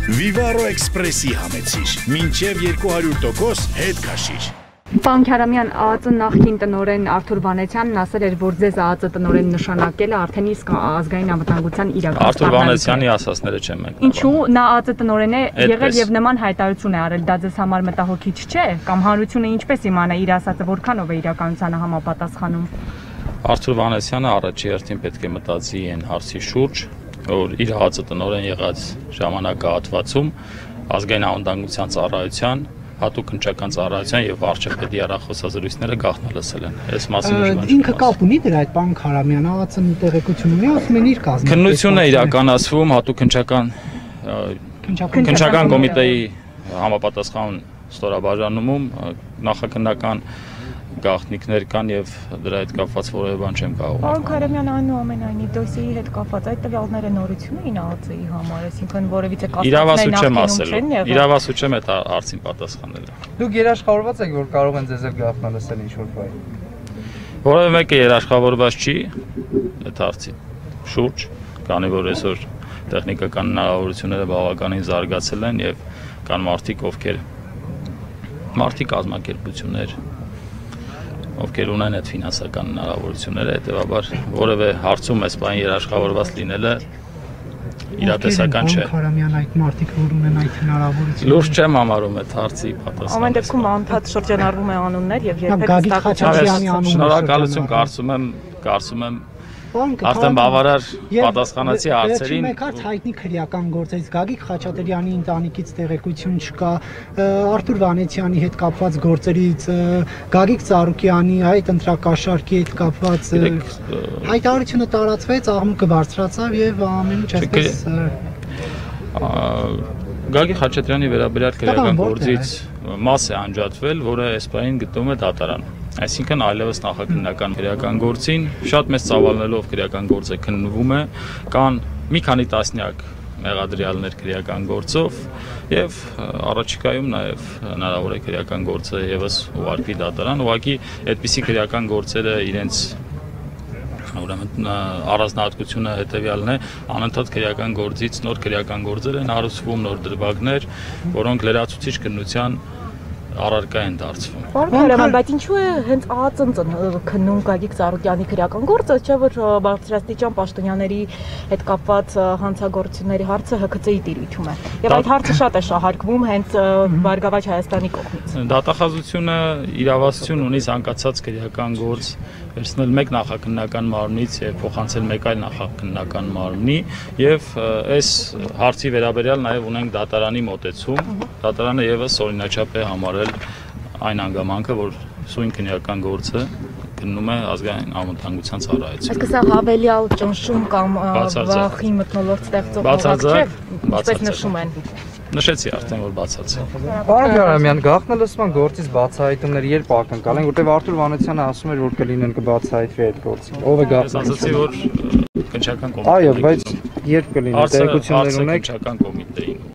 Vivaro Express-ի համեցիր, մինչև 200% հետ քաշիր։ Պարոն Քարամյան, ԱԱԾ նախկին տնօրեն Արթուր Վանեցյանն ասել էր, որ ձեզ ԱԱԾ տնօրեն նշանակելը արդեն իսկ ազգային անվտանգության իրական Արթուր Վանեցյանի ասածները չեմ մենք։ Ինչու նա ԱԱԾ տնօրեն է եղել եւ նման հայտարարություն է արել, դա ձեզ համար մտահոգիչ չէ, կամ հանրությունը ինչպես իմանա իր ասածը որքանով է իրականությանը համապատասխանում։ Արթուր Վանեցյանը առաջի հերթին պետք է մտածի այն հարցի շուրջ, որ իր ԱԱԾ տնօրեն եղած ժամանակահատվածում ազգային անվտանգության ծառայության հատուկ քննչական ծառայության եւ վարչապետի առախոսազրույցները գաղտնալսել են։ Այս մասին ինքը կապ ունի դրա այդ պարոն Քարամյանը ԱԱԾ-ն տեղեկություն ունի, ասում են իր կազմում։ Քննությունն է իրականացվում հատուկ քննչական կոմիտեի համապատասխան ստորաբաժանումում նախաքննական գաղտնիքներ կան եւ դրա հետ կապված որևէ բան չեմ կարող։ Պարոն Քարամյան, այնուամենայնիվ դոսիեի հետ կապված այդ տվյալները նորություն էին ԱԱԾ-ի համար, այսինքն որևիցե իրավասու չեմ ասել։ Իրավասու չեմ այդ հարցին պատասխանել։ Դուք երաշխավորված եք, որ կարող են ձեզ էլ գաղտնալսել ինչ-որ բան։ Որևէ մեկը երաշխավորված չի այդ հարցի շուրջ, քանի որ այսօր տեխնիկական հնարավորությունները բավականին զարգացել են եւ կան մարդիկ կազմակերպություններ ովքեր ունեն այդ ֆինանսական հնարավորությունները, հետեւաբար որևէ հարցում այս բան երաշխավորված լինելը իրատեսական չէ։ Քարամյան այդ մարդիկ որ ունեն այդ հնարավորությունը։ Լուրջ չեմ համարում այդ հարցի պատասխանը։ Ամեն դեպքում անդադ շրջանառվում է անուններ եւ երբեք շնորհակալություն կարծում եմ Արդեն բավարար պատասխանացի հարցերին։ Մեկ հարց հայտնի քրեական գործերից Գագիկ Խաչատրյանի ընտանիքից տեղեկություն չկա, Արթուր Վանեցյանի հետ կապված գործերից, Գագիկ Ծառուկյանի այդ ընտրակաշարքի հետ կապված հայտարարությունը տարածվեց, աղմուկը բարձրացավ եւ ամեն ինչ այսպես Գագիկ Խաչատրյանի վերաբերյալ քրեական գործից մաս է անջատվել, որը այսպայն գտնվում է դատարան։ Այսինքն այլևս նախաքննական քրեական գործին շատ մեծ ծավալներով քրեական գործը քննվում է, կան մի քանի տասնյակ մեղադրյալներ քրեական գործով եւ առաջիկայում նաեւ հնարավոր է քրեական գործը եւս ուղարկվի դատարան, ուղղակի այդպիսի քրեական գործերը իրենց ուրեմն առանձնահատկությունը հետեւյալն է, անընդհատ քրեական գործից նոր քրեական գործեր են հարուցվում, նոր դրվագներ, որոնք լրացուցիչ քննության առարկա են դարձվում։ Պարոն Քարամյան, բայց ինչու է հենց ԱԱԾ-ն քննում Գագիկ Ծառուկյանի քրեական գործը, չէ՞ որ բարձրաստիճան պաշտոնյաների հետ կապված հանցագործությունների հարցը ՀՔԾ-ի տիրույթում է։ Եվ այդ հարցը շատ է շահարկվում հենց Բարգավաճ Հայաստանի կողմից։ Դատախազությունը իրավասություն ունի ցանկացած քրեական գործ վերցնել մեկ նախաքննական մարմնից եւ փոխանցել մեկ այլ նախաքննական մարմնի եւ այս հարցի վերաբերյալ նաեւ ունենք դատարանի մոտեցում։ Դատարանը եւս օրինաչափ է համարել այն հանգամանքը, որ սույն քննական գործը գնում է ազգային անվտանգության ծառայություն։ Այսինքն սա հավելյալ ճնշում կամ վախի մթնոլորտ ստեղծող որակ չէ, ինչպես նշում են։ Նշեցի արդեն որ բացացի։ Պարոն Քարամյան, գաղտնալսման գործից բացահայտումները երբ ակնկալ են, որտեղ Արթուր Վանեցյանը ասում էր, որ կլինեն կբացահայտվի այդ գործը։ Ով է գաղտնալսում։ Ասացի որ քննչական կոմիտեի։ Այո, բայց երբ կլինի տեղեկություններ ունեք։ Քննչական կոմիտեին